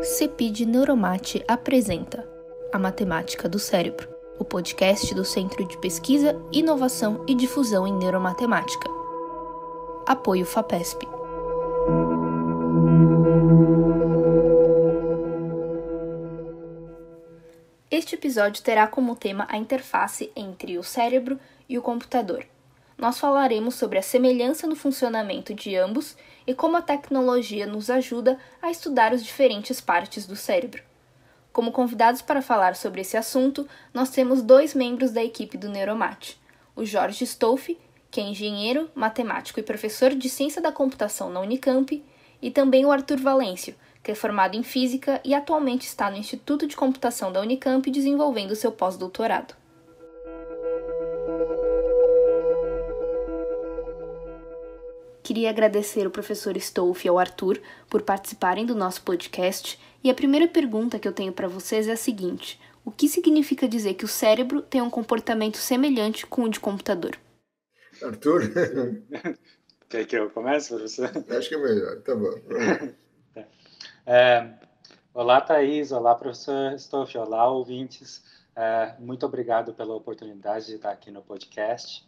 CEPID Neuromate apresenta A Matemática do Cérebro, o podcast do Centro de Pesquisa, Inovação e Difusão em Neuromatemática. Apoio FAPESP. Este episódio terá como tema a interface entre o cérebro e o computador. Nós falaremos sobre a semelhança no funcionamento de ambos e como a tecnologia nos ajuda a estudar as diferentes partes do cérebro. Como convidados para falar sobre esse assunto, nós temos dois membros da equipe do Neuromate. O Jorge Stolfi, que é engenheiro, matemático e professor de ciência da computação na Unicamp, e também o Arthur Valêncio, que é formado em física e atualmente está no Instituto de Computação da Unicamp desenvolvendo seu pós-doutorado. Queria agradecer o professor Stolfi e ao Arthur por participarem do nosso podcast. E a primeira pergunta que eu tenho para vocês é a seguinte: o que significa dizer que o cérebro tem um comportamento semelhante com o de computador? Arthur? Quer que eu comece, professor? Acho que é melhor, tá bom. Olá, Thaís. Olá, professor Stolfi. Olá, ouvintes. Muito obrigado pela oportunidade de estar aqui no podcast.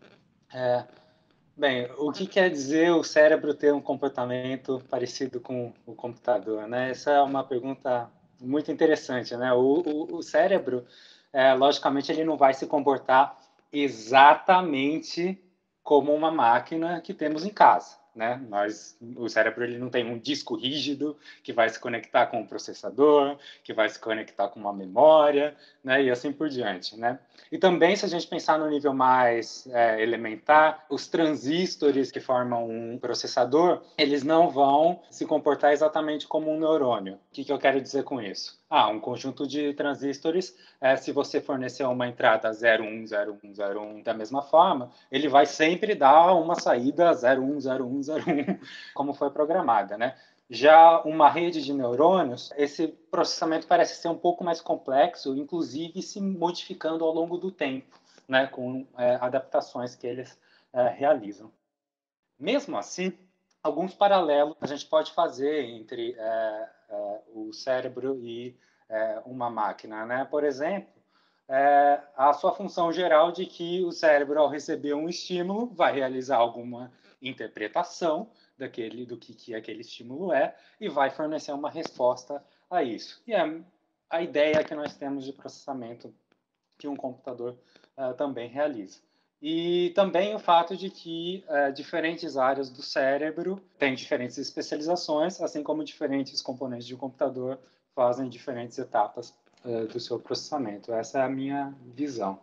Bem, o que quer dizer o cérebro ter um comportamento parecido com o computador, né? Essa é uma pergunta muito interessante, né? O cérebro, logicamente, ele não vai se comportar exatamente como uma máquina que temos em casa, né? O cérebro ele não tem um disco rígido que vai se conectar com o processador, que vai se conectar com uma memória, né? E assim por diante, né? E também, se a gente pensar no nível mais elementar, os transistores que formam um processador, eles não vão se comportar exatamente como um neurônio. O que eu quero dizer com isso? Um conjunto de transistores, se você fornecer uma entrada 01, 01, 01 da mesma forma, ele vai sempre dar uma saída 01, 01, 01, como foi programada, né? Já uma rede de neurônios, esse processamento parece ser um pouco mais complexo, inclusive se modificando ao longo do tempo, né, com adaptações que eles realizam. Mesmo assim, alguns paralelos a gente pode fazer entre o cérebro e uma máquina, né? Por exemplo, a sua função geral de que o cérebro, ao receber um estímulo, vai realizar alguma interpretação do que aquele estímulo e vai fornecer uma resposta a isso. E a ideia que nós temos de processamento que um computador também realiza. E também o fato de que diferentes áreas do cérebro têm diferentes especializações, assim como diferentes componentes de um computador fazem diferentes etapas do seu processamento. Essa é a minha visão.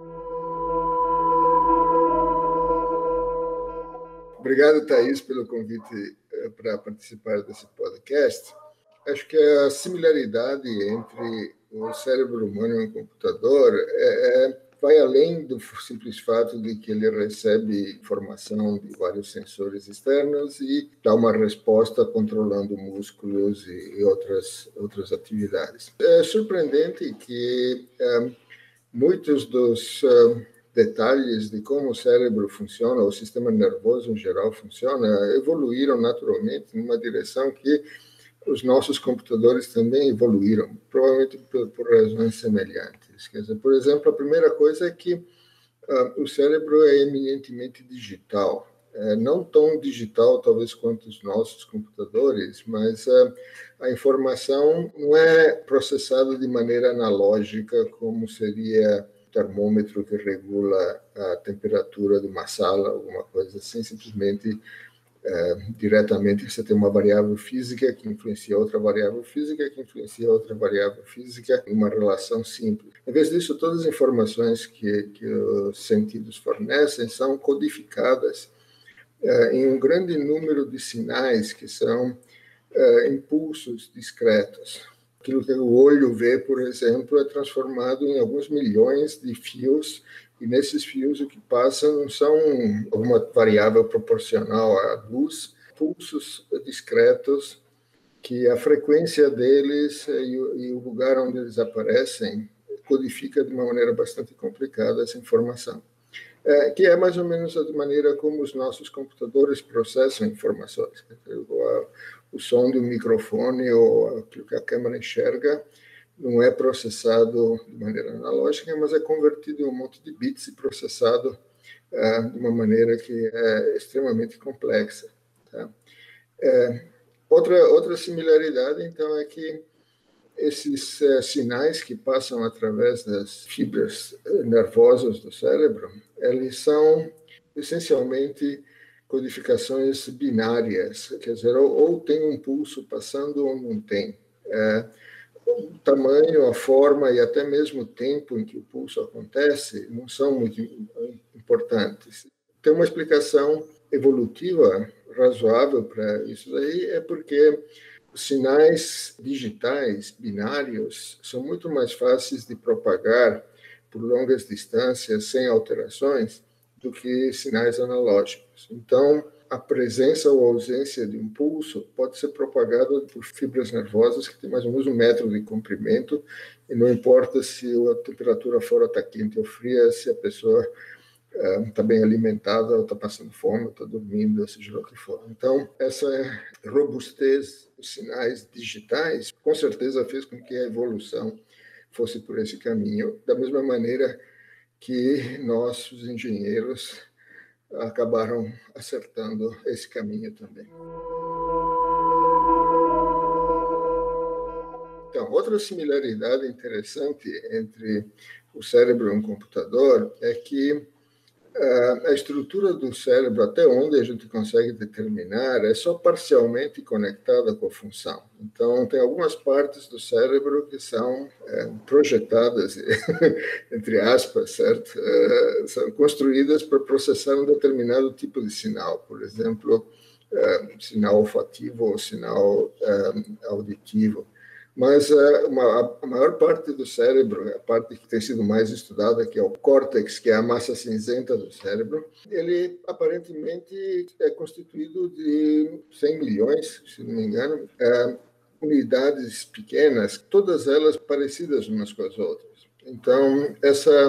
Obrigado, Thaís, pelo convite para participar desse podcast. Acho que a similaridade entre o cérebro humano e o computador vai além do simples fato de que ele recebe informação de vários sensores externos e dá uma resposta controlando músculos e outras atividades. É surpreendente que muitos dos detalhes de como o cérebro funciona, o sistema nervoso em geral funciona, evoluíram naturalmente numa direção que os nossos computadores também evoluíram, provavelmente por razões semelhantes. Quer dizer, por exemplo, a primeira coisa é que o cérebro é eminentemente digital. Não tão digital, talvez, quanto os nossos computadores, mas a informação não é processada de maneira analógica, como seria termômetro que regula a temperatura de uma sala, alguma coisa assim, simplesmente diretamente você tem uma variável física que influencia outra variável física, que influencia outra variável física, em uma relação simples. Em vez disso, todas as informações que os sentidos fornecem são codificadas em um grande número de sinais que são impulsos discretos. Aquilo que o olho vê, por exemplo, é transformado em alguns milhões de fios, e nesses fios o que passa não são alguma variável proporcional à luz, pulsos discretos que a frequência deles e o lugar onde eles aparecem codifica de uma maneira bastante complicada essa informação. Que é mais ou menos a maneira como os nossos computadores processam informações. o som do microfone ou aquilo que a câmera enxerga não é processado de maneira analógica, mas é convertido em um monte de bits e processado de uma maneira que é extremamente complexa. Tá? Outra similaridade, então, é que esses sinais que passam através das fibras nervosas do cérebro, eles são essencialmente codificações binárias, quer dizer, ou tem um pulso passando ou não tem. O tamanho, a forma e até mesmo o tempo em que o pulso acontece não são muito importantes. Tem uma explicação evolutiva razoável para isso daí, é porque os sinais digitais, binários, são muito mais fáceis de propagar por longas distâncias, sem alterações, do que sinais analógicos. Então, a presença ou ausência de um pulso pode ser propagada por fibras nervosas que têm mais ou menos 1 metro de comprimento, e não importa se a temperatura fora está quente ou fria, se a pessoa está bem alimentada, ou está passando fome, ou está dormindo, seja lá o que for. Então, essa robustez dos sinais digitais, com certeza fez com que a evolução fosse por esse caminho, da mesma maneira que nós, os engenheiros, acabaram acertando esse caminho também. Então, outra similaridade interessante entre o cérebro e um computador é que a estrutura do cérebro, até onde a gente consegue determinar, é só parcialmente conectada com a função. Então, tem algumas partes do cérebro que são projetadas, entre aspas, certo? São construídas para processar um determinado tipo de sinal, por exemplo, sinal olfativo ou sinal auditivo. Mas a maior parte do cérebro, a parte que tem sido mais estudada, que é o córtex, que é a massa cinzenta do cérebro, ele aparentemente é constituído de 100 milhões, se não me engano, unidades pequenas, todas elas parecidas umas com as outras. Então,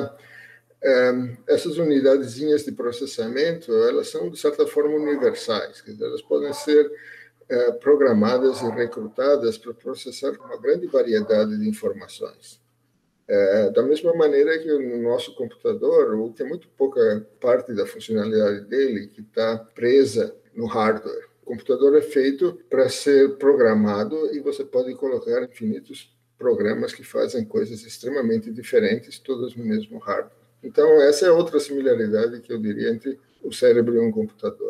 essas unidadezinhas de processamento, elas são, de certa forma, universais, quer dizer, elas podem ser programadas e recrutadas para processar uma grande variedade de informações. Da mesma maneira que no nosso computador, tem muito pouca parte da funcionalidade dele que está presa no hardware. O computador é feito para ser programado e você pode colocar infinitos programas que fazem coisas extremamente diferentes, todas no mesmo hardware. Então, essa é outra similaridade que eu diria entre o cérebro e um computador.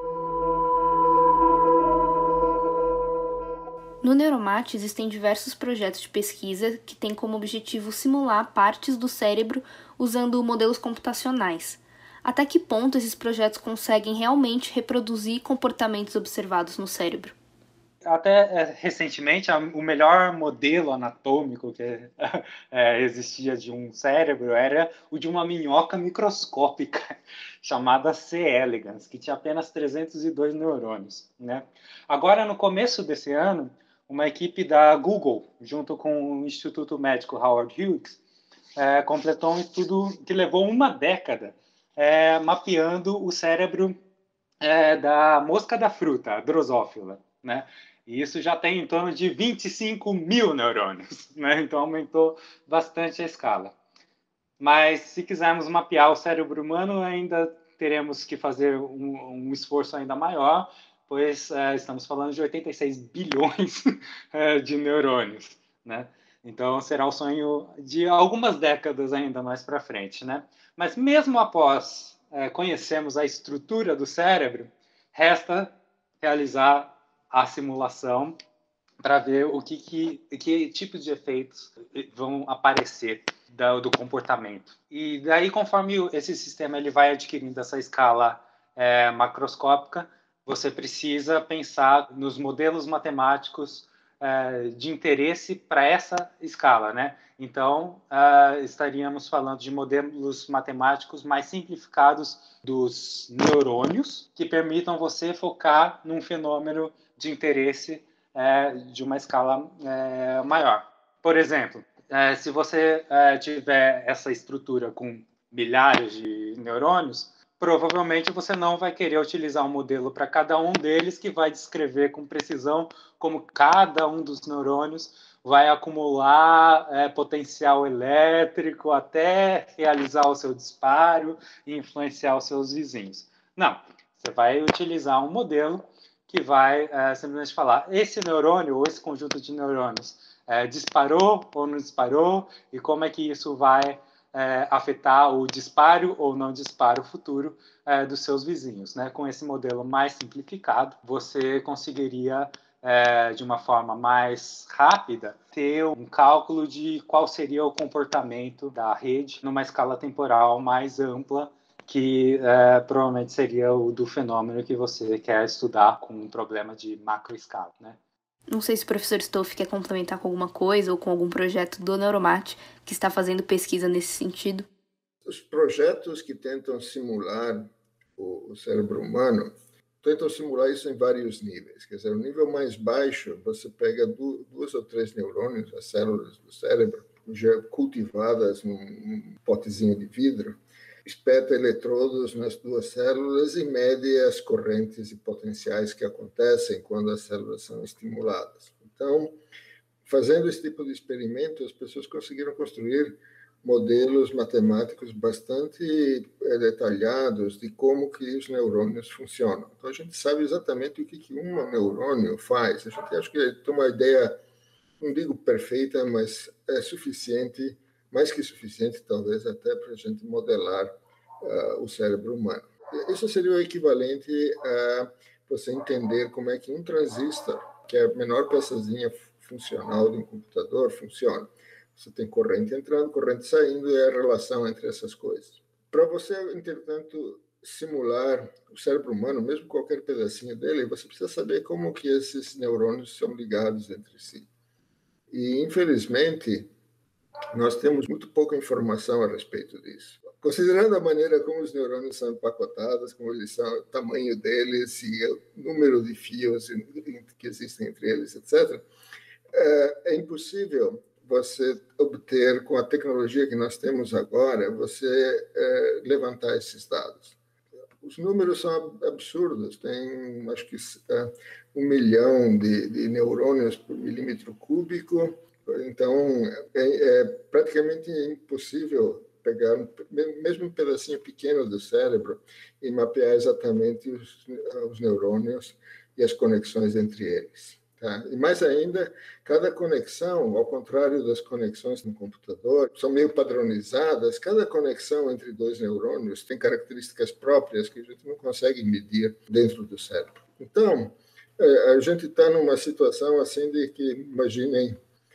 No Neuromate existem diversos projetos de pesquisa que têm como objetivo simular partes do cérebro usando modelos computacionais. Até que ponto esses projetos conseguem realmente reproduzir comportamentos observados no cérebro? Até recentemente, o melhor modelo anatômico que existia de um cérebro era o de uma minhoca microscópica chamada C. elegans, que tinha apenas 302 neurônios, né? Agora, no começo desse ano, uma equipe da Google, junto com o Instituto Médico Howard Hughes, completou um estudo que levou uma década mapeando o cérebro da mosca da fruta, a drosófila, né? E isso já tem em torno de 25 mil neurônios, né? Então aumentou bastante a escala. Mas se quisermos mapear o cérebro humano, ainda teremos que fazer um esforço ainda maior, pois estamos falando de 86 bilhões de neurônios, né? Então será o sonho de algumas décadas ainda mais para frente, né? Mas mesmo após conhecermos a estrutura do cérebro, resta realizar a simulação para ver que tipos de efeitos vão aparecer do comportamento. E daí, conforme esse sistema ele vai adquirindo essa escala macroscópica, você precisa pensar nos modelos matemáticos de interesse para essa escala, né? Então, estaríamos falando de modelos matemáticos mais simplificados dos neurônios, que permitam você focar num fenômeno de interesse de uma escala maior. Por exemplo, se você tiver essa estrutura com milhares de neurônios, provavelmente você não vai querer utilizar um modelo para cada um deles que vai descrever com precisão como cada um dos neurônios vai acumular potencial elétrico até realizar o seu disparo e influenciar os seus vizinhos. Não, você vai utilizar um modelo que vai simplesmente falar esse neurônio ou esse conjunto de neurônios disparou ou não disparou e como é que isso vai afetar o disparo ou não disparo futuro dos seus vizinhos. Né? Com esse modelo mais simplificado, você conseguiria, de uma forma mais rápida, ter um cálculo de qual seria o comportamento da rede numa escala temporal mais ampla, que provavelmente seria o do fenômeno que você quer estudar com um problema de macroescala, né? Não sei se o professor Stoff quer complementar com alguma coisa ou com algum projeto do Neuromate que está fazendo pesquisa nesse sentido. Os projetos que tentam simular o cérebro humano tentam simular isso em vários níveis. Quer dizer, o nível mais baixo, você pega 2 ou 3 neurônios, as células do cérebro, já cultivadas num potezinho de vidro, espeta eletrodos nas 2 células e mede as correntes e potenciais que acontecem quando as células são estimuladas. Então, fazendo esse tipo de experimento, as pessoas conseguiram construir modelos matemáticos bastante detalhados de como que os neurônios funcionam. Então, a gente sabe exatamente o que um neurônio faz. A gente acha que tem uma ideia, não digo perfeita, mas é suficiente, mais que suficiente, talvez, até para a gente modelar o cérebro humano. Isso seria o equivalente a você entender como é que um transistor, que é a menor peçazinha funcional de um computador, funciona. Você tem corrente entrando, corrente saindo, e a relação entre essas coisas. Para você, entretanto, simular o cérebro humano, mesmo qualquer pedacinho dele, você precisa saber como que esses neurônios são ligados entre si. E, infelizmente, nós temos muito pouca informação a respeito disso. Considerando a maneira como os neurônios são empacotados, como eles são, o tamanho deles e o número de fios que existem entre eles, etc., é impossível você obter, com a tecnologia que nós temos agora, você levantar esses dados. Os números são absurdos. Tem, acho que, 1 milhão de neurônios por milímetro cúbico. Então, é praticamente impossível pegar mesmo um pedacinho pequeno do cérebro e mapear exatamente os neurônios e as conexões entre eles. Tá? E mais ainda, cada conexão, ao contrário das conexões no computador, são meio padronizadas. Cada conexão entre 2 neurônios tem características próprias que a gente não consegue medir dentro do cérebro. Então, a gente está numa situação assim de que, imaginem,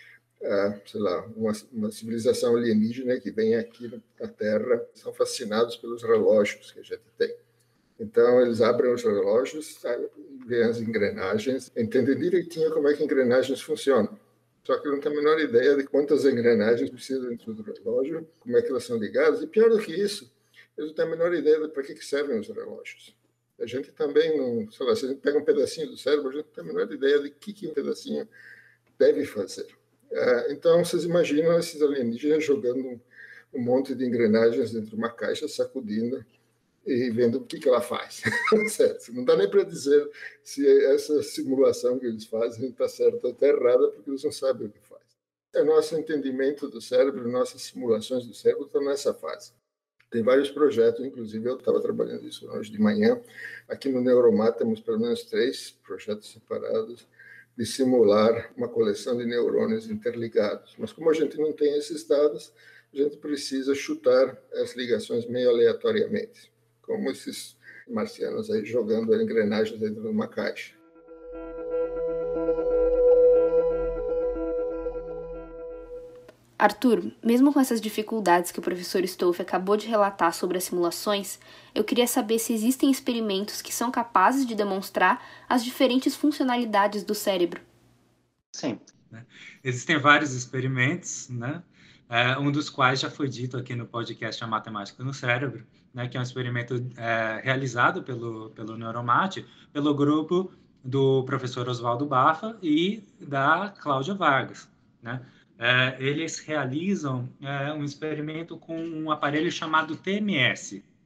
sei lá, uma civilização alienígena que vem aqui na Terra, são fascinados pelos relógios que a gente tem. Então, eles abrem os relógios, veem as engrenagens, entendem direitinho como é que engrenagens funcionam. Só que não tem a menor ideia de quantas engrenagens precisam dentro do relógio, como é que elas são ligadas. E pior do que isso, eles não têm a menor ideia de para que servem os relógios. A gente também não, sei lá, se a gente pega um pedacinho do cérebro, a gente não tem a menor ideia de que um pedacinho deve fazer. Então, vocês imaginam esses alienígenas jogando um monte de engrenagens dentro de uma caixa, sacudindo e vendo o que ela faz. Certo? Não dá nem para dizer se essa simulação que eles fazem está certa ou está errada, porque eles não sabem o que faz. O nosso entendimento do cérebro, nossas simulações do cérebro estão nessa fase. Tem vários projetos, inclusive eu estava trabalhando isso hoje de manhã. Aqui no Neuromate temos pelo menos 3 projetos separados de simular uma coleção de neurônios interligados. Mas como a gente não tem esses dados, a gente precisa chutar as ligações meio aleatoriamente, como esses marcianos aí jogando engrenagens dentro de uma caixa. Arthur, mesmo com essas dificuldades que o professor Stoff acabou de relatar sobre as simulações, eu queria saber se existem experimentos que são capazes de demonstrar as diferentes funcionalidades do cérebro. Sim, né? Existem vários experimentos, né? Um dos quais já foi dito aqui no podcast A Matemática no Cérebro, né? Que é um experimento realizado pelo Neuromate, pelo grupo do professor Oswaldo Baffa e da Cláudia Vargas, né? Eles realizam um experimento com um aparelho chamado TMS,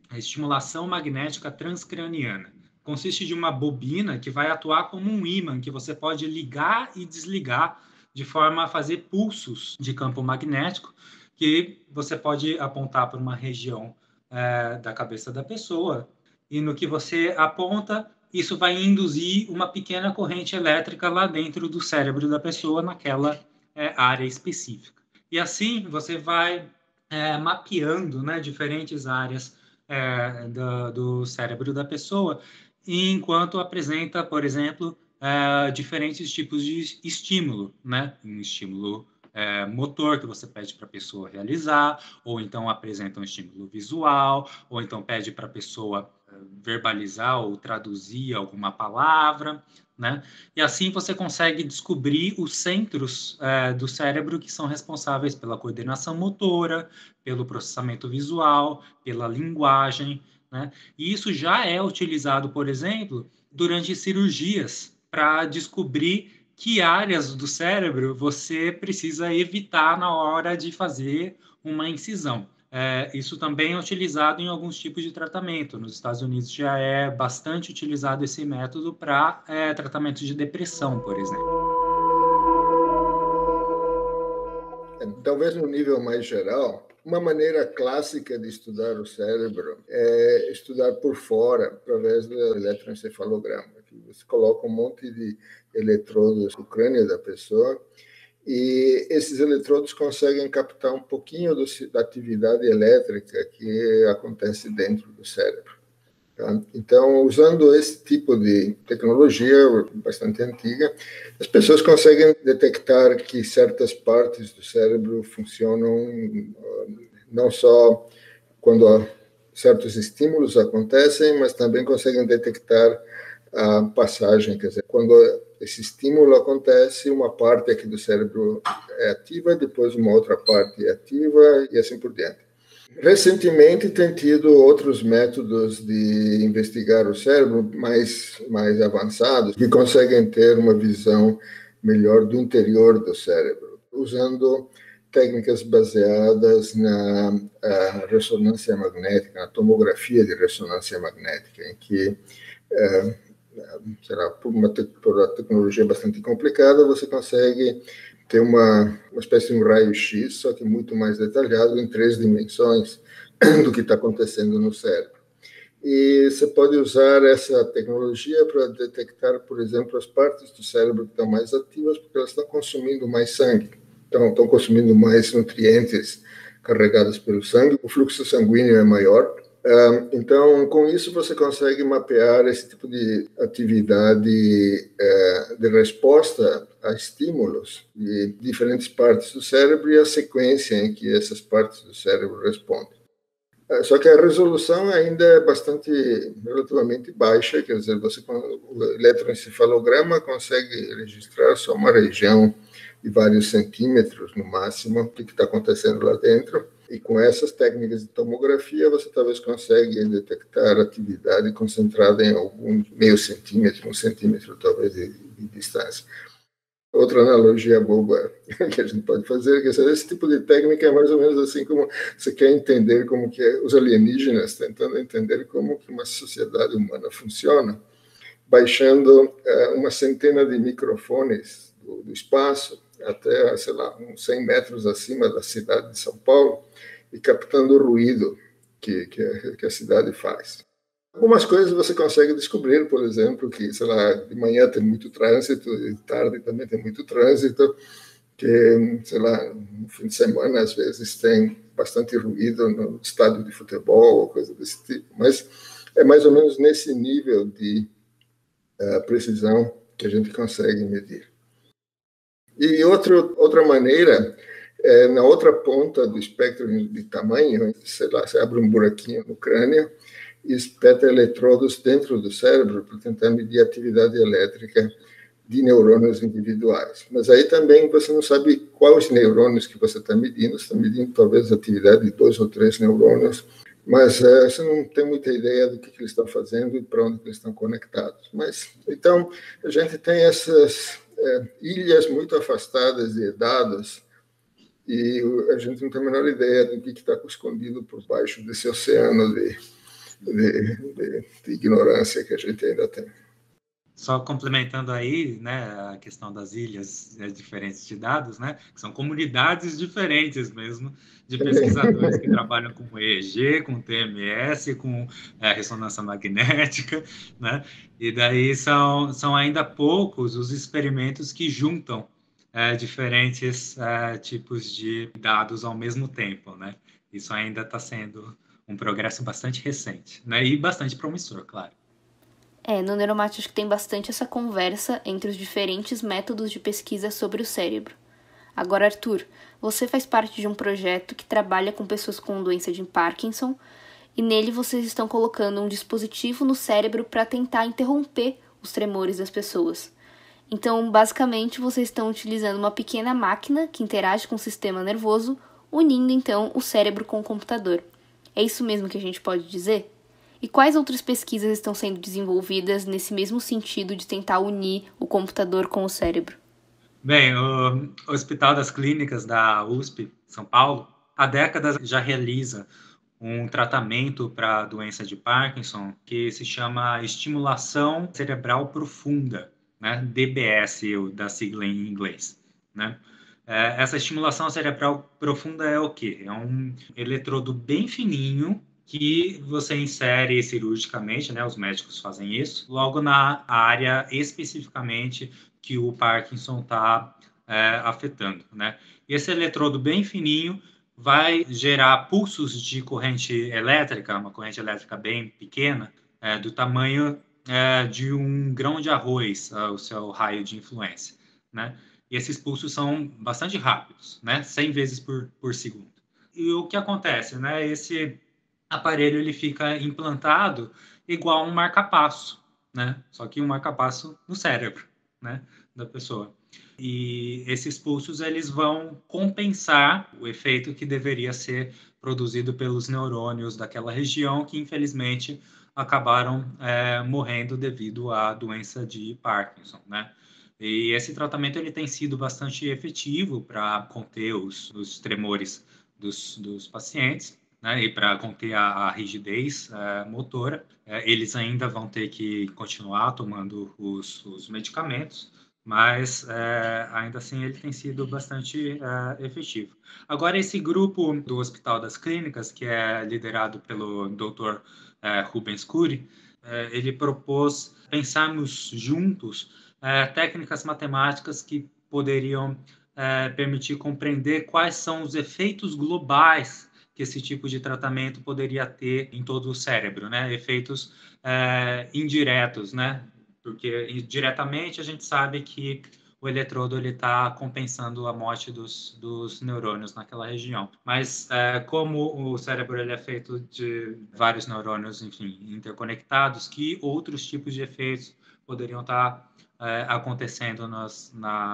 a estimulação magnética transcraniana. Consiste de uma bobina que vai atuar como um ímã, que você pode ligar e desligar de forma a fazer pulsos de campo magnético, que você pode apontar para uma região da cabeça da pessoa, e no que você aponta, isso vai induzir uma pequena corrente elétrica lá dentro do cérebro da pessoa, naquela área específica. E assim você vai mapeando, né, diferentes áreas do cérebro da pessoa, enquanto apresenta, por exemplo, diferentes tipos de estímulo, né? Um estímulo motor que você pede para a pessoa realizar, ou então apresenta um estímulo visual, ou então pede para a pessoa verbalizar ou traduzir alguma palavra, né? E assim você consegue descobrir os centros do cérebro que são responsáveis pela coordenação motora, pelo processamento visual, pela linguagem, né? E isso já é utilizado, por exemplo, durante cirurgias, para descobrir que áreas do cérebro você precisa evitar na hora de fazer uma incisão. Isso também é utilizado em alguns tipos de tratamento. Nos Estados Unidos já é bastante utilizado esse método para tratamento de depressão, por exemplo. Talvez no nível mais geral, uma maneira clássica de estudar o cérebro é estudar por fora, através do eletroencefalograma. Você coloca um monte de eletrodos no crânio da pessoa e esses eletrodos conseguem captar um pouquinho da atividade elétrica que acontece dentro do cérebro. Tá? Então, usando esse tipo de tecnologia bastante antiga, as pessoas conseguem detectar que certas partes do cérebro funcionam não só quando certos estímulos acontecem, mas também conseguem detectar a passagem, quer dizer, quando esse estímulo acontece, uma parte aqui do cérebro é ativa, depois uma outra parte é ativa e assim por diante. Recentemente tem tido outros métodos de investigar o cérebro mais avançados, que conseguem ter uma visão melhor do interior do cérebro, usando técnicas baseadas na ressonância magnética, na tomografia de ressonância magnética, em que por uma tecnologia bastante complicada, você consegue ter uma espécie de um raio-x, só que muito mais detalhado, em 3 dimensões do que está acontecendo no cérebro. E você pode usar essa tecnologia para detectar, por exemplo, as partes do cérebro que estão mais ativas, porque elas estão consumindo mais sangue, estão consumindo mais nutrientes carregados pelo sangue, o fluxo sanguíneo é maior. Então, com isso, você consegue mapear esse tipo de atividade de resposta a estímulos de diferentes partes do cérebro e a sequência em que essas partes do cérebro respondem. Só que a resolução ainda é relativamente baixa, quer dizer, o eletroencefalograma consegue registrar só uma região de vários centímetros, no máximo, do que está acontecendo lá dentro. E com essas técnicas de tomografia, você talvez consiga detectar atividade concentrada em algum meio centímetro, 1 centímetro, talvez, de distância. Outra analogia boba que a gente pode fazer é que esse tipo de técnica é mais ou menos assim como você quer entender como que os alienígenas, tentando entender como que uma sociedade humana funciona, baixando uma centena de microfones do espaço até, sei lá, uns 100 metros acima da cidade de São Paulo e captando o ruído que a cidade faz. Algumas coisas você consegue descobrir, por exemplo, que, sei lá, de manhã tem muito trânsito, de tarde também tem muito trânsito, que, sei lá, no fim de semana, às vezes, tem bastante ruído no estádio de futebol ou coisa desse tipo. Mas é mais ou menos nesse nível de precisão que a gente consegue medir. E outra maneira, na outra ponta do espectro de tamanho, sei lá, você abre um buraquinho no crânio e espeta eletrodos dentro do cérebro para tentar medir a atividade elétrica de neurônios individuais. Mas aí também você não sabe quais neurônios que você está medindo talvez a atividade de 2 ou 3 neurônios, mas você não tem muita ideia do que eles estão fazendo e para onde eles estão conectados. Mas, então, a gente tem essas ilhas muito afastadas de dados e a gente não tem a menor ideia do que está escondido por baixo desse oceano de ignorância que a gente ainda tem. Só complementando aí, né, a questão das ilhas diferentes de dados, né, que são comunidades diferentes mesmo de pesquisadores que trabalham com EEG, com TMS, com ressonância magnética, né, e daí são ainda poucos os experimentos que juntam diferentes tipos de dados ao mesmo tempo, né. Isso ainda está sendo um progresso bastante recente, né, e bastante promissor, claro. No Neuromate acho que tem bastante essa conversa entre os diferentes métodos de pesquisa sobre o cérebro. Agora, Arthur, você faz parte de um projeto que trabalha com pessoas com doença de Parkinson e nele vocês estão colocando um dispositivo no cérebro para tentar interromper os tremores das pessoas. Então, basicamente, vocês estão utilizando uma pequena máquina que interage com o sistema nervoso, unindo, então, o cérebro com o computador. É isso mesmo que a gente pode dizer? E quais outras pesquisas estão sendo desenvolvidas nesse mesmo sentido de tentar unir o computador com o cérebro? Bem, o Hospital das Clínicas da USP, São Paulo, há décadas já realiza um tratamento para a doença de Parkinson que se chama estimulação cerebral profunda, né? DBS, da sigla em inglês, né? Essa estimulação cerebral profunda é o quê? É um eletrodo bem fininho que você insere cirurgicamente, né? Os médicos fazem isso, logo na área especificamente que o Parkinson está afetando, né? E esse eletrodo bem fininho vai gerar pulsos de corrente elétrica, uma corrente elétrica bem pequena, do tamanho de um grão de arroz, o seu raio de influência, né? E esses pulsos são bastante rápidos, né? 100 vezes por segundo. E o que acontece, né? Esse aparelho ele fica implantado igual um marca-passo, né? Só que um marca-passo no cérebro, né? Da pessoa. E esses pulsos eles vão compensar o efeito que deveria ser produzido pelos neurônios daquela região que infelizmente acabaram morrendo devido à doença de Parkinson, né? E esse tratamento ele tem sido bastante efetivo para conter os tremores dos pacientes, né, e para conter a rigidez motora. Eles ainda vão ter que continuar tomando os medicamentos, mas ainda assim ele tem sido bastante efetivo. Agora, esse grupo do Hospital das Clínicas, que é liderado pelo Dr. Rubens Curi, ele propôs pensarmos juntos técnicas matemáticas que poderiam permitir compreender quais são os efeitos globais que esse tipo de tratamento poderia ter em todo o cérebro, né? Efeitos indiretos, né? Porque diretamente a gente sabe que o eletrodo está compensando a morte dos neurônios naquela região. Mas como o cérebro ele é feito de vários neurônios, enfim, interconectados, que outros tipos de efeitos poderiam estar acontecendo nas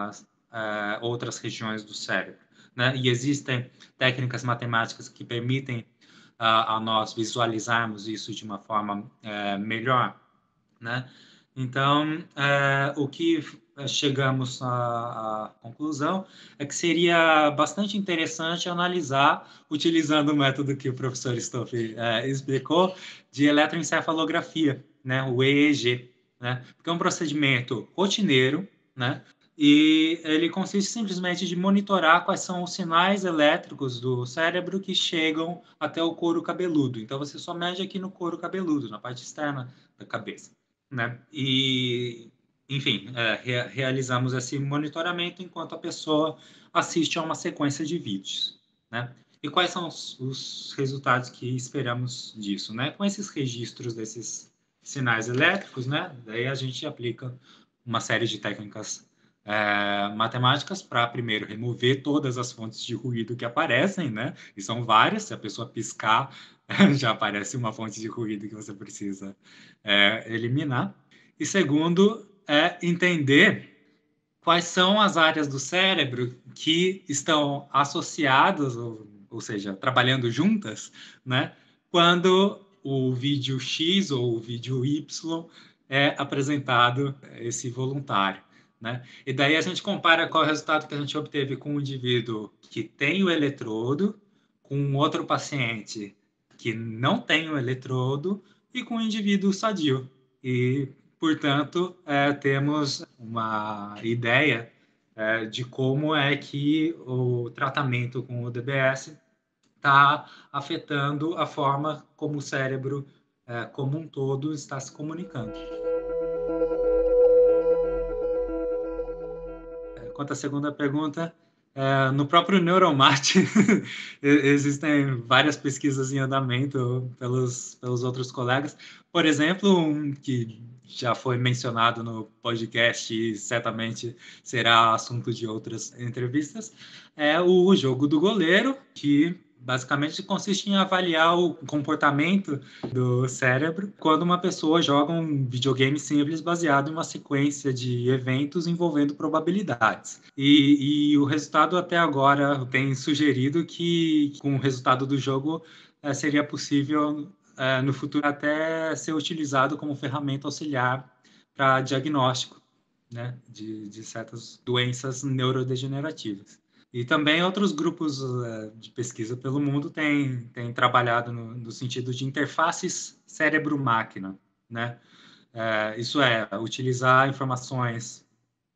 outras regiões do cérebro, né? E existem técnicas matemáticas que permitem a nós visualizarmos isso de uma forma melhor, né? Então, o que chegamos à conclusão é que seria bastante interessante analisar, utilizando o método que o professor Stoff explicou, de eletroencefalografia, né? O EEG, né? Porque é um procedimento rotineiro, né? E ele consiste simplesmente de monitorar quais são os sinais elétricos do cérebro que chegam até o couro cabeludo. Então, você só mede aqui no couro cabeludo, na parte externa da cabeça, né? E, enfim, realizamos esse monitoramento enquanto a pessoa assiste a uma sequência de vídeos, né? E quais são os resultados que esperamos disso, né? Com esses registros desses sinais elétricos, né? Daí a gente aplica uma série de técnicas matemáticas para, primeiro, remover todas as fontes de ruído que aparecem, né? E são várias, se a pessoa piscar, já aparece uma fonte de ruído que você precisa eliminar. E segundo, entender quais são as áreas do cérebro que estão associadas, ou seja, trabalhando juntas, né? Quando o vídeo X ou o vídeo Y é apresentado esse voluntário, né? E daí a gente compara qual é o resultado que a gente obteve com o indivíduo que tem o eletrodo, com outro paciente que não tem o eletrodo e com um indivíduo sadio. E, portanto, temos uma ideia de como é que o tratamento com o DBS está afetando a forma como o cérebro, como um todo, está se comunicando. Quanto à segunda pergunta, no próprio Neuromate existem várias pesquisas em andamento pelos outros colegas. Por exemplo, um que já foi mencionado no podcast e certamente será assunto de outras entrevistas, é o jogo do goleiro, que basicamente consiste em avaliar o comportamento do cérebro quando uma pessoa joga um videogame simples baseado em uma sequência de eventos envolvendo probabilidades. E o resultado até agora tem sugerido que, com o resultado do jogo, seria possível, no futuro, até ser utilizado como ferramenta auxiliar para diagnóstico, né, de certas doenças neurodegenerativas. E também outros grupos de pesquisa pelo mundo têm trabalhado no sentido de interfaces cérebro-máquina, né? Isso é, utilizar informações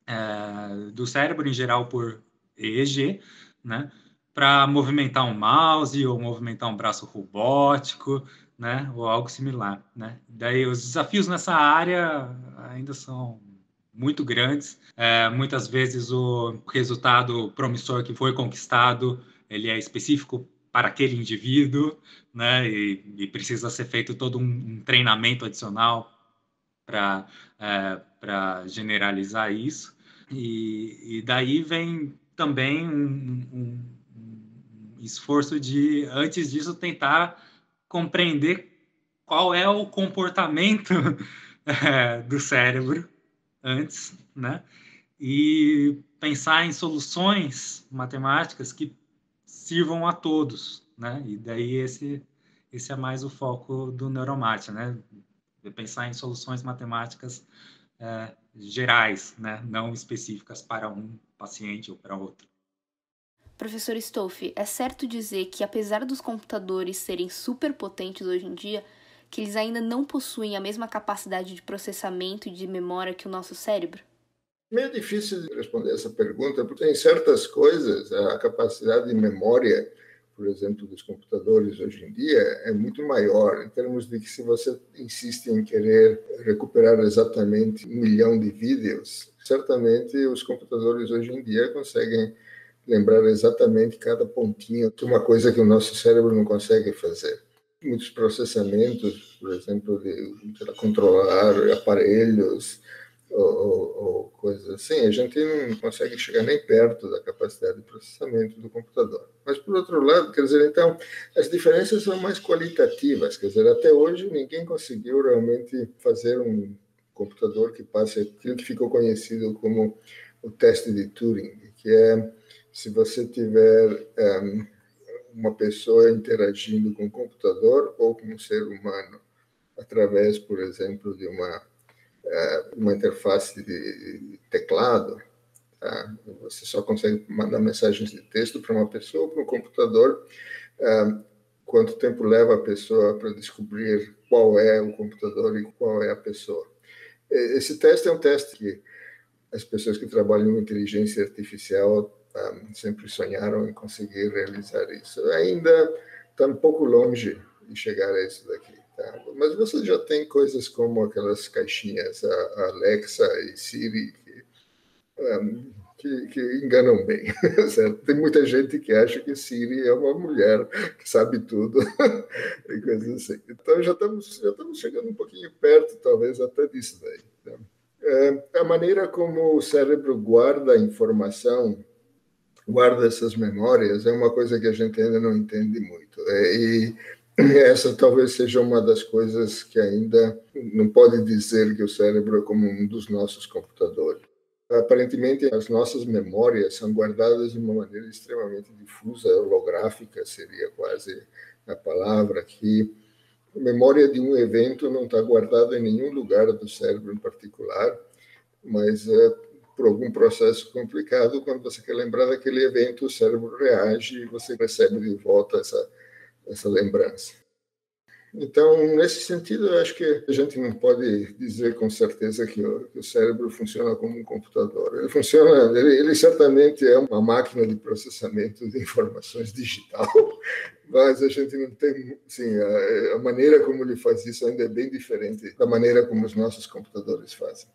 do cérebro, em geral por EEG, né? Para movimentar um mouse ou movimentar um braço robótico, né? Ou algo similar, né? Daí os desafios nessa área ainda são muito grandes. Muitas vezes o resultado promissor que foi conquistado, ele é específico para aquele indivíduo, né? E precisa ser feito todo um treinamento adicional para generalizar isso. E daí vem também um esforço de, antes disso, tentar compreender qual é o comportamento do cérebro antes, né? E pensar em soluções matemáticas que sirvam a todos, né? E daí esse é mais o foco do Neuromate, né? De pensar em soluções matemáticas gerais, né? Não específicas para um paciente ou para outro. Professor Stolfi, é certo dizer que, apesar dos computadores serem super potentes hoje em dia, que eles ainda não possuem a mesma capacidade de processamento e de memória que o nosso cérebro? Meio difícil de responder essa pergunta, porque tem certas coisas, a capacidade de memória, por exemplo, dos computadores hoje em dia é muito maior, em termos de que se você insiste em querer recuperar exatamente 1 milhão de vídeos, certamente os computadores hoje em dia conseguem lembrar exatamente cada pontinho de uma coisa que o nosso cérebro não consegue fazer. Muitos processamentos, por exemplo, de controlar aparelhos ou coisas assim, a gente não consegue chegar nem perto da capacidade de processamento do computador. Mas, por outro lado, quer dizer, então, as diferenças são mais qualitativas, quer dizer, até hoje ninguém conseguiu realmente fazer um computador que passe aquilo que ficou conhecido como o teste de Turing, que é se você tiver uma pessoa interagindo com o computador ou com um ser humano, através, por exemplo, de uma interface de teclado, tá? Você só consegue mandar mensagens de texto para uma pessoa ou para um computador. Quanto tempo leva a pessoa para descobrir qual é o computador e qual é a pessoa? Esse teste é um teste que as pessoas que trabalham em inteligência artificial sempre sonharam em conseguir realizar isso. Ainda está um pouco longe de chegar a isso daqui. Tá? Mas você já tem coisas como aquelas caixinhas, a Alexa e Siri, que enganam bem. Certo? Tem muita gente que acha que Siri é uma mulher que sabe tudo e coisas assim. Então já estamos chegando um pouquinho perto, talvez, até disso daí. Tá? A maneira como o cérebro guarda a informação, guarda essas memórias, é uma coisa que a gente ainda não entende muito. E essa talvez seja uma das coisas que ainda não pode dizer que o cérebro é como um dos nossos computadores. Aparentemente, as nossas memórias são guardadas de uma maneira extremamente difusa, holográfica seria quase a palavra, que a memória de um evento não está guardada em nenhum lugar do cérebro em particular, mas por algum processo complicado, quando você quer lembrar daquele evento, o cérebro reage e você recebe de volta essa lembrança. Então, nesse sentido, eu acho que a gente não pode dizer com certeza que o cérebro funciona como um computador. Ele funciona, ele certamente é uma máquina de processamento de informações digital, mas a gente não tem, assim, a maneira como ele faz isso ainda é bem diferente da maneira como os nossos computadores fazem.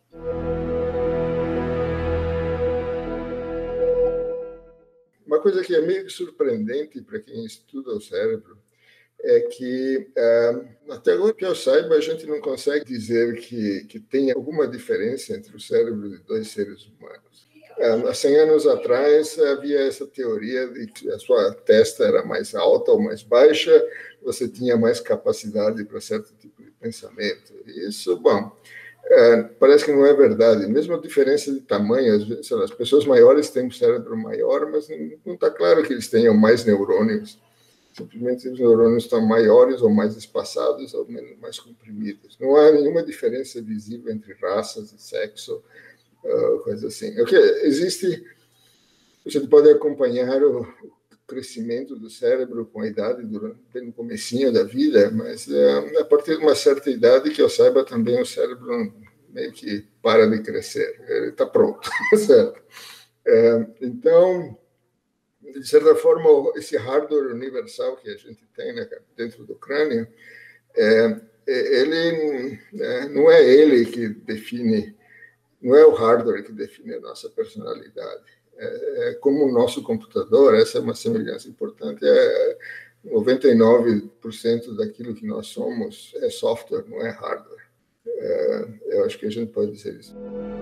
Uma coisa que é meio surpreendente para quem estuda o cérebro é que, até agora que eu saiba, a gente não consegue dizer que tem alguma diferença entre o cérebro de dois seres humanos. Há 100 anos atrás, havia essa teoria de que a sua testa era mais alta ou mais baixa, você tinha mais capacidade para certo tipo de pensamento. Isso, bom, parece que não é verdade. Mesmo a diferença de tamanho, às vezes, as pessoas maiores têm um cérebro maior, mas não está claro que eles tenham mais neurônios. Simplesmente os neurônios estão maiores ou mais espaçados ou mais comprimidos. Não há nenhuma diferença visível entre raças e sexo, coisa assim. O que existe, você pode acompanhar o crescimento do cérebro com a idade, bem no comecinho da vida, mas a partir de uma certa idade, que eu saiba, também o cérebro meio que para de crescer. Ele está pronto, certo? Então, de certa forma, esse hardware universal que a gente tem, né, dentro do crânio, ele não é ele que define, não é o hardware que define a nossa personalidade. Como o nosso computador, essa é uma semelhança importante, 99% daquilo que nós somos é software, não é hardware. Eu acho que a gente pode dizer isso.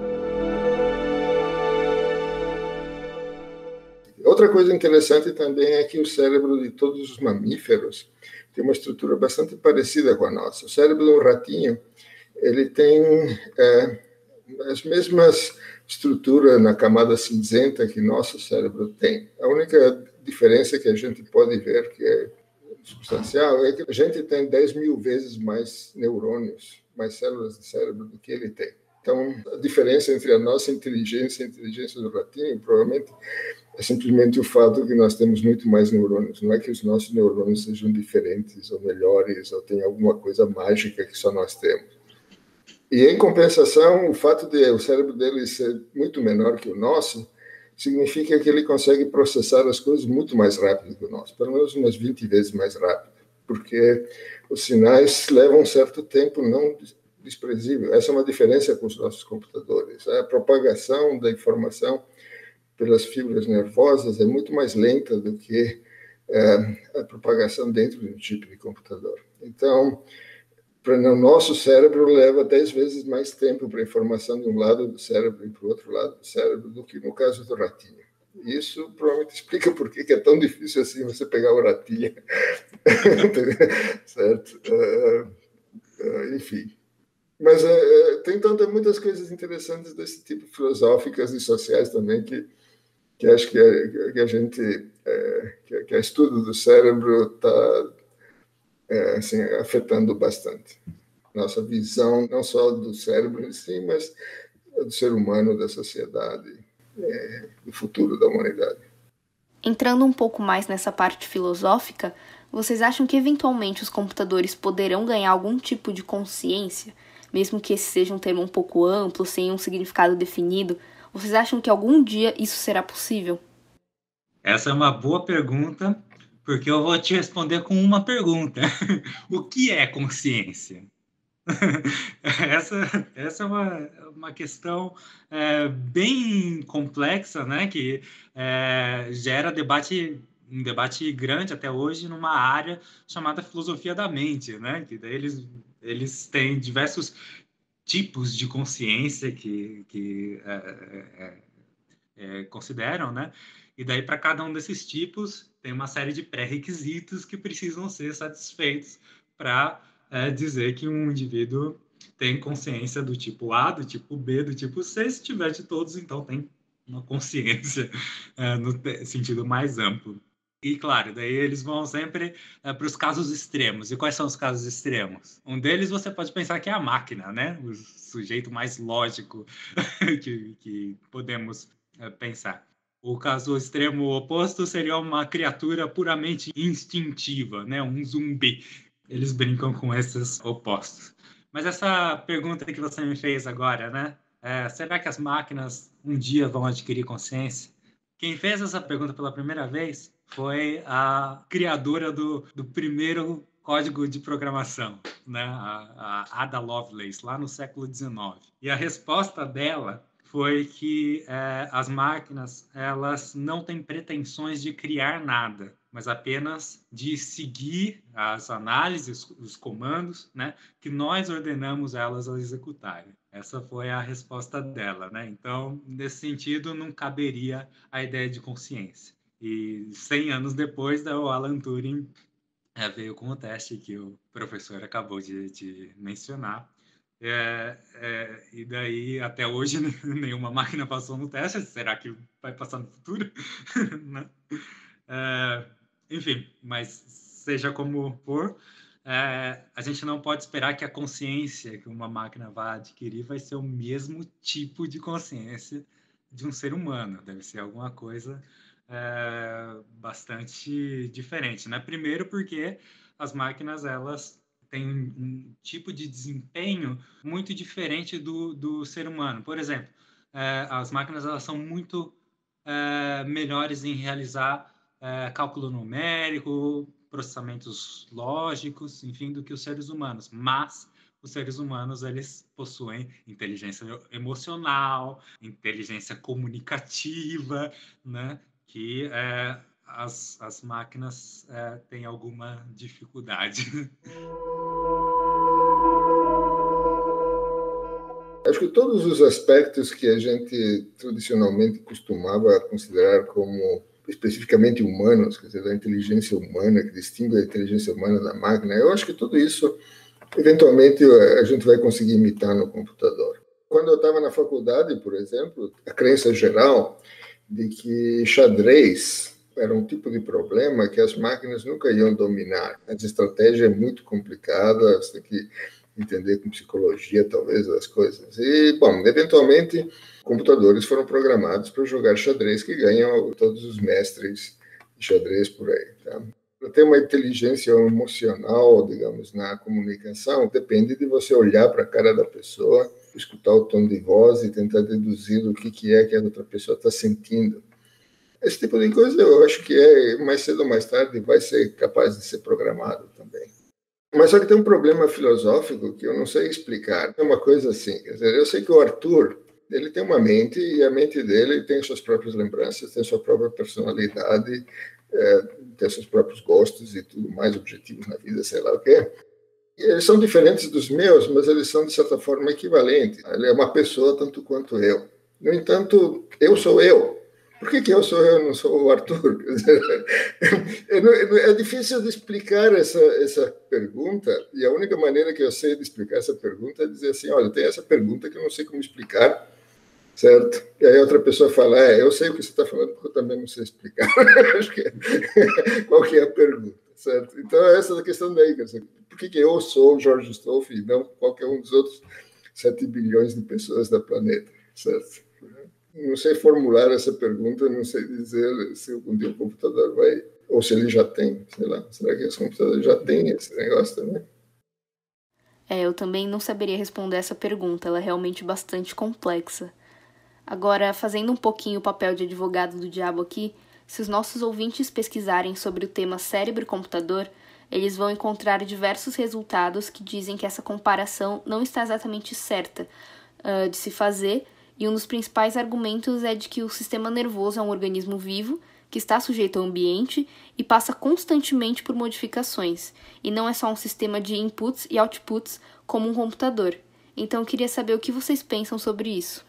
Outra coisa interessante também é que o cérebro de todos os mamíferos tem uma estrutura bastante parecida com a nossa. O cérebro de um ratinho, ele tem as mesmas estruturas na camada cinzenta que nosso cérebro tem. A única diferença que a gente pode ver, que é substancial, é que a gente tem 10.000 vezes mais neurônios, mais células de cérebro do que ele tem. Então, a diferença entre a nossa inteligência e a inteligência do ratinho, provavelmente, é simplesmente o fato que nós temos muito mais neurônios. Não é que os nossos neurônios sejam diferentes ou melhores ou tenham alguma coisa mágica que só nós temos. E, em compensação, o fato de o cérebro dele ser muito menor que o nosso significa que ele consegue processar as coisas muito mais rápido que o nosso, pelo menos umas 20 vezes mais rápido, porque os sinais levam um certo tempo não desprezível. Essa é uma diferença com os nossos computadores. A propagação da informação pelas fibras nervosas é muito mais lenta do que a propagação dentro de um chip de computador. Então, para o nosso cérebro leva 10 vezes mais tempo para a informação de um lado do cérebro e para o outro lado do cérebro do que no caso do ratinho. Isso provavelmente explica por que é tão difícil assim você pegar o ratinho. Certo? Enfim. Mas tem muitas coisas interessantes desse tipo, filosóficas e sociais também, que acho que a gente, que o estudo do cérebro está assim, afetando bastante nossa visão, não só do cérebro em si, mas do ser humano, da sociedade, do futuro da humanidade. Entrando um pouco mais nessa parte filosófica, vocês acham que eventualmente os computadores poderão ganhar algum tipo de consciência, mesmo que esse seja um termo um pouco amplo, sem um significado definido? Vocês acham que algum dia isso será possível? Essa é uma boa pergunta, porque eu vou te responder com uma pergunta. O que é consciência? Essa é uma questão bem complexa, né? Que gera um debate grande até hoje numa área chamada filosofia da mente, né? Que daí eles têm diversos tipos de consciência que consideram, né? E daí, para cada um desses tipos, tem uma série de pré-requisitos que precisam ser satisfeitos para dizer que um indivíduo tem consciência do tipo A, do tipo B, do tipo C. Se tiver de todos, então tem uma consciência no sentido mais amplo. E, claro, daí eles vão sempre para os casos extremos. E quais são os casos extremos? Um deles você pode pensar que é a máquina, né? O sujeito mais lógico que podemos pensar. O caso extremo oposto seria uma criatura puramente instintiva, né? Um zumbi. eles brincam com esses opostos. Mas essa pergunta que você me fez agora, né? Será que as máquinas um dia vão adquirir consciência? Quem fez essa pergunta pela primeira vez foi a criadora do primeiro código de programação, né? A Ada Lovelace, lá no século XIX. E a resposta dela foi que as máquinas elas não têm pretensões de criar nada, mas apenas de seguir as análises, os comandos, né, que nós ordenamos elas a executarem. Essa foi a resposta dela, né? Então, nesse sentido, não caberia a ideia de consciência. E 100 anos depois, o Alan Turing veio com o teste que o professor acabou de mencionar. E daí, até hoje, nenhuma máquina passou no teste. Será que vai passar no futuro? Enfim, mas seja como for, a gente não pode esperar que a consciência que uma máquina vai adquirir vai ser o mesmo tipo de consciência de um ser humano. Deve ser alguma coisa bastante diferente, né? Primeiro porque as máquinas, elas têm um tipo de desempenho muito diferente do ser humano. Por exemplo, as máquinas, elas são muito melhores em realizar cálculo numérico, processamentos lógicos, enfim, do que os seres humanos. Mas os seres humanos, eles possuem inteligência emocional, inteligência comunicativa, né? Que as máquinas têm alguma dificuldade. Acho que todos os aspectos que a gente tradicionalmente costumava considerar como especificamente humanos, quer dizer, da inteligência humana, que distingue a inteligência humana da máquina, eu acho que tudo isso, eventualmente, a gente vai conseguir imitar no computador. Quando eu estava na faculdade, por exemplo, a crença geral de que xadrez era um tipo de problema que as máquinas nunca iam dominar. A estratégia é muito complicada, você tem que entender com psicologia, talvez, as coisas. E, bom, eventualmente, computadores foram programados para jogar xadrez, que ganham todos os mestres de xadrez por aí. Tá? Para ter uma inteligência emocional, digamos, na comunicação, depende de você olhar para a cara da pessoa, escutar o tom de voz e tentar deduzir o que é que a outra pessoa está sentindo. Esse tipo de coisa eu acho que mais cedo ou mais tarde vai ser capaz de ser programado também. Mas só que tem um problema filosófico que eu não sei explicar. É uma coisa assim, quer dizer, eu sei que o Arthur, ele tem uma mente e a mente dele tem suas próprias lembranças, tem sua própria personalidade, tem seus próprios gostos e tudo mais, objetivos na vida, sei lá o quê. E eles são diferentes dos meus, mas eles são, de certa forma, equivalentes. Ele é uma pessoa tanto quanto eu. No entanto, eu sou eu. Por que eu sou eu, não sou o Arthur? É difícil de explicar essa pergunta, e a única maneira que eu sei de explicar essa pergunta é dizer assim, olha, tem essa pergunta que eu não sei como explicar, certo? E aí outra pessoa fala, eu sei o que você está falando, porque eu também não sei explicar. Acho que qual que é a pergunta, certo? Então, essa é a questão daí, quer dizer, por que eu sou o George Stolf e não qualquer um dos outros 7 bilhões de pessoas da planeta, certo? Não sei formular essa pergunta, não sei dizer se algum dia o computador vai, ou se ele já tem, sei lá, será que os computadores já têm esse negócio também? Eu também não saberia responder essa pergunta, ela é realmente bastante complexa. Agora, fazendo um pouquinho o papel de advogado do diabo aqui, se os nossos ouvintes pesquisarem sobre o tema cérebro e computador, eles vão encontrar diversos resultados que dizem que essa comparação não está exatamente certa de se fazer, e um dos principais argumentos é de que o sistema nervoso é um organismo vivo, que está sujeito ao ambiente e passa constantemente por modificações, e não é só um sistema de inputs e outputs como um computador. Então eu queria saber o que vocês pensam sobre isso.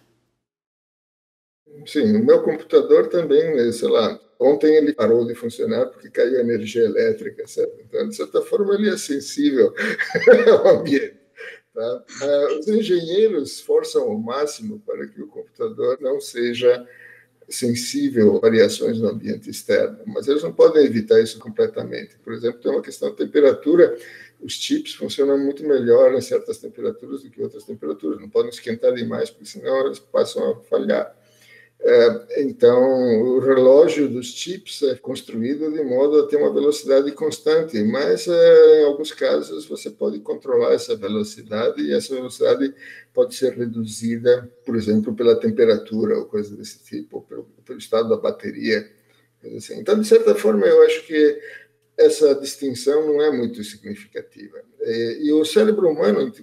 Sim, o meu computador também, sei lá, ontem ele parou de funcionar porque caiu a energia elétrica, certo? Então, de certa forma, ele é sensível ao ambiente. Tá? Os engenheiros forçam ao máximo para que o computador não seja sensível a variações no ambiente externo, mas eles não podem evitar isso completamente. Por exemplo, tem uma questão de temperatura, os chips funcionam muito melhor em certas temperaturas do que outras temperaturas, não podem esquentar demais, porque senão eles passam a falhar. Então, o relógio dos chips é construído de modo a ter uma velocidade constante, mas em alguns casos você pode controlar essa velocidade e essa velocidade pode ser reduzida, por exemplo, pela temperatura ou coisa desse tipo, ou pelo estado da bateria. Assim. Então, de certa forma, eu acho que essa distinção não é muito significativa. E o cérebro humano,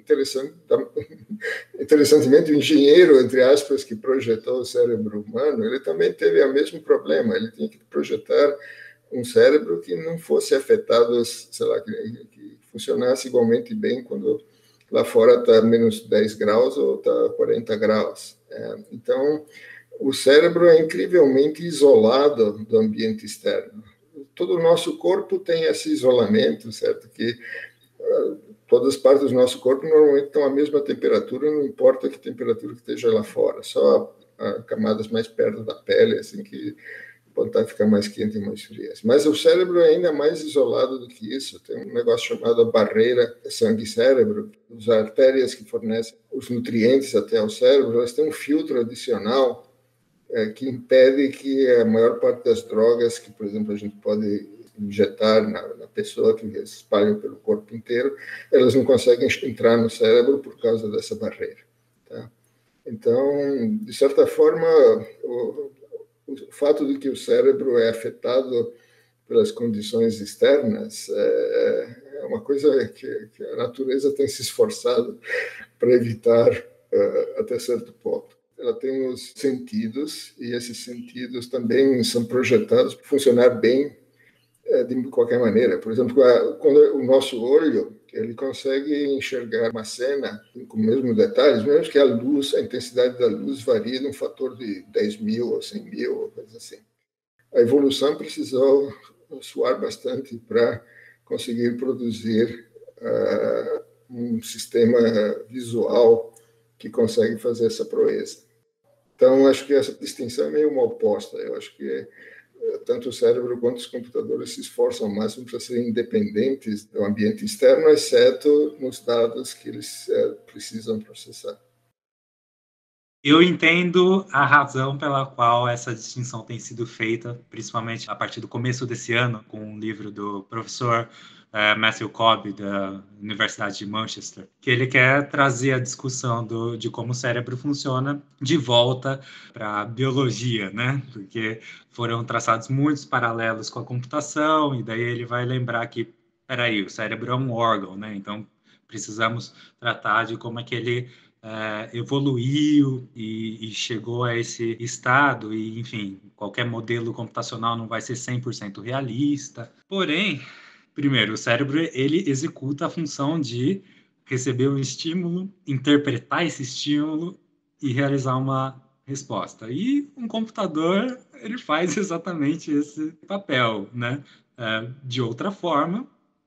interessantemente, o engenheiro, entre aspas, que projetou o cérebro humano, ele também teve o mesmo problema. Ele tinha que projetar um cérebro que não fosse afetado, sei lá, que funcionasse igualmente bem quando lá fora está menos 10 graus ou está 40 graus. Então, o cérebro é incrivelmente isolado do ambiente externo. Todo o nosso corpo tem esse isolamento, certo? Que todas as partes do nosso corpo normalmente estão à mesma temperatura, não importa que temperatura que esteja lá fora, só camadas mais perto da pele, assim, que podem ficar mais quentes e mais frias. Mas o cérebro é ainda mais isolado do que isso. Tem um negócio chamado barreira sangue-cérebro. As artérias que fornecem os nutrientes até ao cérebro, elas têm um filtro adicional que impede que a maior parte das drogas que, por exemplo, a gente pode injetar na pessoa, que se espalham pelo corpo inteiro, elas não conseguem entrar no cérebro por causa dessa barreira. Tá? Então, de certa forma, o fato de que o cérebro é afetado pelas condições externas é uma coisa que a natureza tem se esforçado para evitar até certo ponto. Ela tem os sentidos, e esses sentidos também são projetados para funcionar bem de qualquer maneira. Por exemplo, quando o nosso olho ele consegue enxergar uma cena com os mesmos detalhes, mesmo que a luz, a intensidade da luz varie de um fator de 10.000 ou 100.000, ou coisa assim. A evolução precisou suar bastante para conseguir produzir um sistema visual que consegue fazer essa proeza. Então, acho que essa distinção é meio uma oposta. Eu acho que tanto o cérebro quanto os computadores se esforçam ao máximo para serem independentes do ambiente externo, exceto nos dados que eles precisam processar. Eu entendo a razão pela qual essa distinção tem sido feita, principalmente a partir do começo desse ano, com um livro do professor Matthew Cobb, da Universidade de Manchester, que ele quer trazer a discussão de como o cérebro funciona de volta para a biologia, né? Porque foram traçados muitos paralelos com a computação, e daí ele vai lembrar que, peraí, o cérebro é um órgão, né? Então, precisamos tratar de como é que ele evoluiu e chegou a esse estado, e, enfim, qualquer modelo computacional não vai ser 100% realista. Porém, primeiro, o cérebro ele executa a função de receber um estímulo, interpretar esse estímulo e realizar uma resposta. E um computador ele faz exatamente esse papel, né? De outra forma,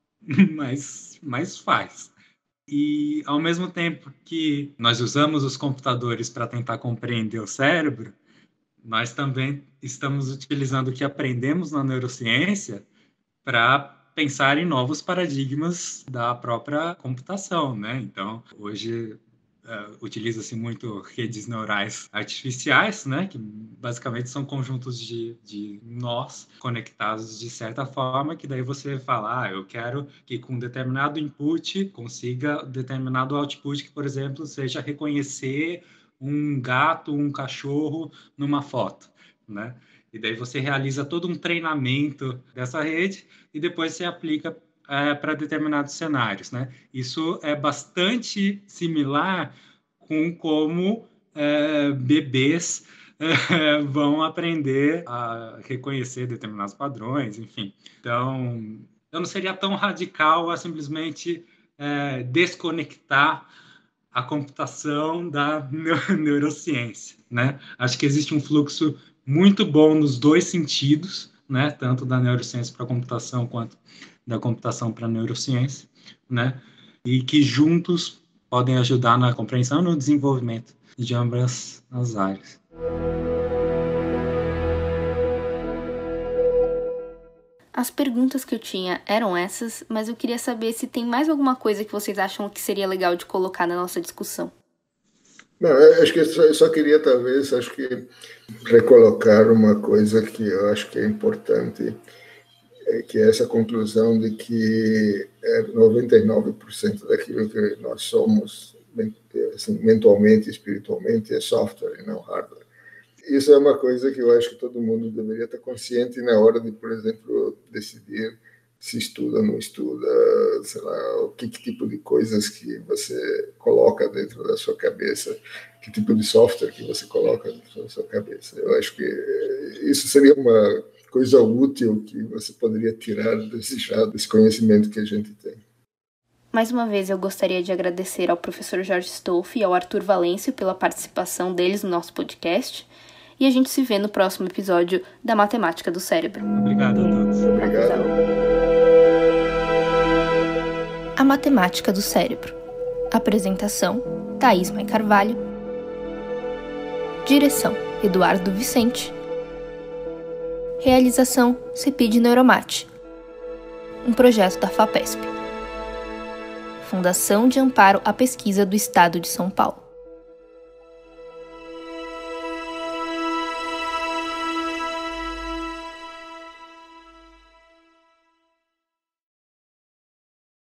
mas faz. E, ao mesmo tempo que nós usamos os computadores para tentar compreender o cérebro, nós também estamos utilizando o que aprendemos na neurociência para pensar em novos paradigmas da própria computação, né? Então, hoje utiliza-se muito redes neurais artificiais, né? Que basicamente são conjuntos de nós conectados de certa forma, que daí você fala, eu quero que com determinado input consiga determinado output, que, por exemplo, seja reconhecer um gato, um cachorro numa foto, né? E daí você realiza todo um treinamento dessa rede e depois você aplica para determinados cenários, né? Isso é bastante similar com como bebês vão aprender a reconhecer determinados padrões, enfim. Então, eu não seria tão radical a simplesmente desconectar a computação da neurociência, né? Acho que existe um fluxo muito bom nos dois sentidos, né? Tanto da neurociência para a computação quanto da computação para a neurociência, né? E que juntos podem ajudar na compreensão e no desenvolvimento de ambas as áreas. As perguntas que eu tinha eram essas, mas eu queria saber se tem mais alguma coisa que vocês acham que seria legal de colocar na nossa discussão. Não, eu acho que eu só queria, talvez, acho que recolocar uma coisa que eu acho que é importante, que é essa conclusão de que 99% daquilo que nós somos, assim, mentalmente e espiritualmente, é software e não hardware. Isso é uma coisa que eu acho que todo mundo deveria estar consciente na hora de, por exemplo, decidir se estuda ou não estuda, sei lá, que tipo de coisas que você coloca dentro da sua cabeça, que tipo de software que você coloca dentro da sua cabeça. Eu acho que isso seria uma coisa útil que você poderia tirar desse conhecimento que a gente tem. Mais uma vez, eu gostaria de agradecer ao professor Jorge Stolfi e ao Arthur Valêncio pela participação deles no nosso podcast. E a gente se vê no próximo episódio da Matemática do Cérebro. Obrigado a todos. Obrigado. A Matemática do Cérebro. Apresentação: Thaís Mai Carvalho. Direção: Eduardo Vicente. Realização: CEPID Neuromate. Um projeto da FAPESP. Fundação de Amparo à Pesquisa do Estado de São Paulo.